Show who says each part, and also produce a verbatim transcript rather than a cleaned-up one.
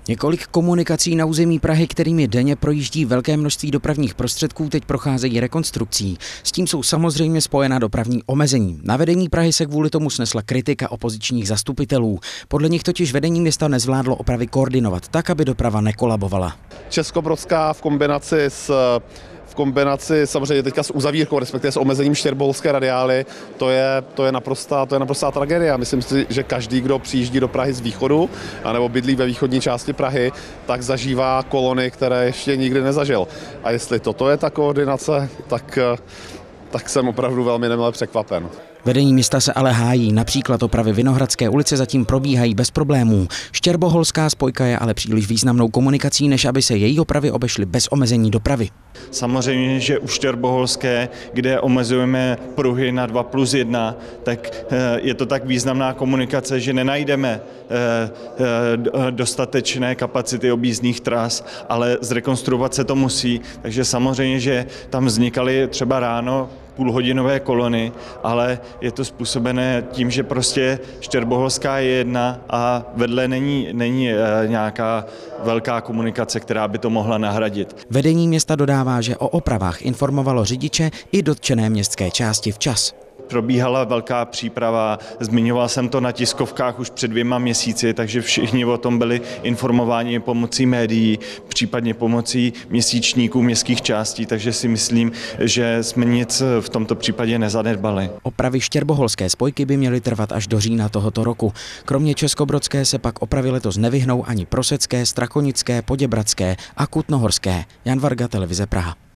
Speaker 1: Několik komunikací na území Prahy, kterými denně projíždí velké množství dopravních prostředků, teď procházejí rekonstrukcí. S tím jsou samozřejmě spojená dopravní omezení. Na vedení Prahy se kvůli tomu snesla kritika opozičních zastupitelů. Podle nich totiž vedení města nezvládlo opravy koordinovat tak, aby doprava nekolabovala.
Speaker 2: Českobrodská v kombinaci s v kombinaci samozřejmě teďka s uzavírkou, respektive s omezením štěrboholské radiály, to je, to je naprostá, to je naprostá tragédia. Myslím si, že každý, kdo přijíždí do Prahy z východu, anebo bydlí ve východní části Prahy, tak zažívá kolony, které ještě nikdy nezažil. A jestli toto je ta koordinace, tak, tak jsem opravdu velmi nemile překvapen.
Speaker 1: Vedení města se ale hájí, například opravy Vinohradské ulice zatím probíhají bez problémů. Štěrboholská spojka je ale příliš významnou komunikací, než aby se její opravy obešly bez omezení dopravy.
Speaker 3: Samozřejmě, že u Štěrboholské, kde omezujeme pruhy na dva plus jedna, tak je to tak významná komunikace, že nenajdeme dostatečné kapacity objízdných tras, ale zrekonstruovat se to musí. Takže samozřejmě, že tam vznikaly třeba ráno půlhodinové kolony, ale je to způsobené tím, že prostě Štěrboholská je jedna a vedle není, není nějaká velká komunikace, která by to mohla nahradit.
Speaker 1: Vedení města dodává, že o opravách informovalo řidiče i dotčené městské části včas.
Speaker 3: Probíhala velká příprava, zmiňoval jsem to na tiskovkách už před dvěma měsíci, takže všichni o tom byli informováni pomocí médií, případně pomocí měsíčníků městských částí, takže si myslím, že jsme nic v tomto případě nezanedbali.
Speaker 1: Opravy štěrboholské spojky by měly trvat až do října tohoto roku. Kromě českobrodské se pak opravy letos nevyhnou ani prosecké, strakonické, poděbradské a kutnohorské. Jan Varga, televize Praha.